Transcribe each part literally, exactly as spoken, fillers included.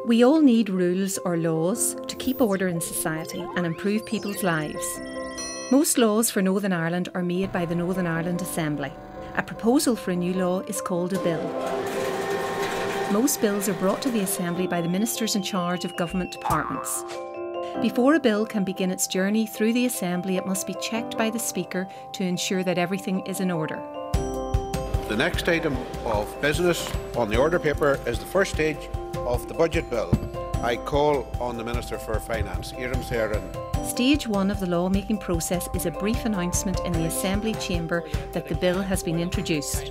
We all need rules or laws to keep order in society and improve people's lives. Most laws for Northern Ireland are made by the Northern Ireland Assembly. A proposal for a new law is called a bill. Most bills are brought to the Assembly by the ministers in charge of government departments. Before a bill can begin its journey through the Assembly, it must be checked by the Speaker to ensure that everything is in order. The next item of business on the order paper is the first stage of the budget bill. I call on the Minister for Finance, Iram Saran. Stage one of the lawmaking process is a brief announcement in the Assembly chamber that the bill has been introduced.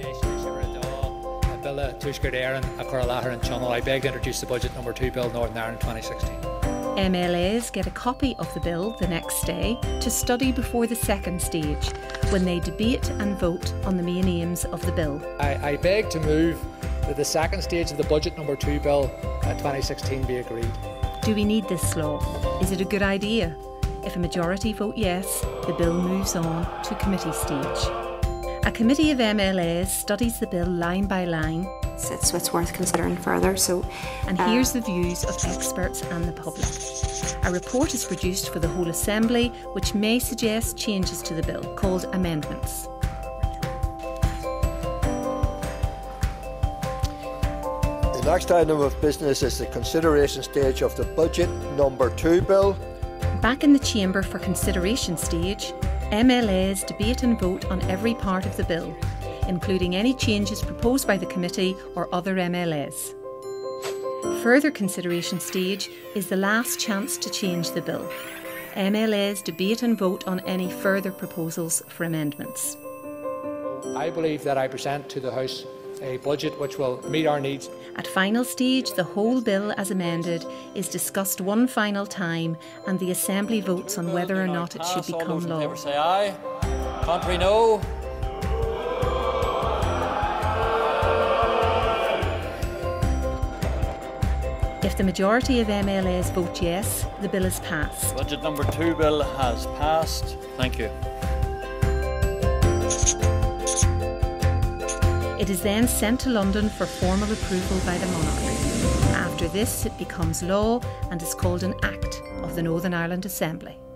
I beg to introduce the budget number two bill, Northern Ireland twenty sixteen. M L As get a copy of the bill the next day to study before the second stage, when they debate and vote on the main aims of the bill. I, I beg to move that the second stage of the budget number two bill uh, twenty sixteen be agreed. Do we need this law? Is it a good idea? If a majority vote yes, the bill moves on to committee stage. A committee of M L As studies the bill line by line. So it's, it's worth considering further. So, and uh, here's the views of experts and the public. A report is produced for the whole Assembly which may suggest changes to the bill, called amendments. The next item of business is the consideration stage of the budget number two bill. Back in the chamber for consideration stage, M L As debate and vote on every part of the bill, including any changes proposed by the committee or other M L As. Further consideration stage is the last chance to change the bill. M L As debate and vote on any further proposals for amendments. I believe that I present to the House a budget which will meet our needs. At final stage, the whole bill as amended is discussed one final time and the Assembly votes on whether or not it should become law. All those in favour say aye. Contrary, no. If the majority of M L As vote yes, the bill is passed. Budget number two bill has passed. Thank you. It is then sent to London for formal approval by the monarch. After this, it becomes law and is called an Act of the Northern Ireland Assembly.